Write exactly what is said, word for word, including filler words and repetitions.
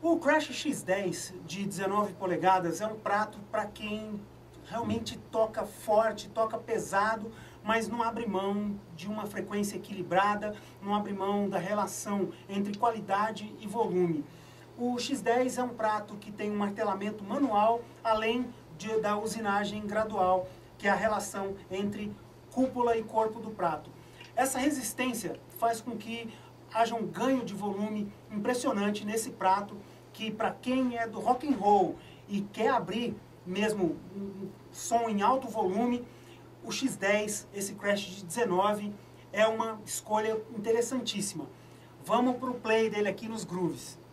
O Crash X dez de dezenove polegadas é um prato para quem realmente toca forte, toca pesado, mas não abre mão de uma frequência equilibrada, não abre mão da relação entre qualidade e volume. O X dez é um prato que tem um martelamento manual, além de, da usinagem gradual, que é a relação entre cúpula e corpo do prato. Essa resistência faz com que haja um ganho de volume impressionante nesse prato, que para quem é do rock and roll e quer abrir mesmo um som em alto volume, o X dez, esse Crash de dezenove, é uma escolha interessantíssima. Vamos para o play dele aqui nos grooves.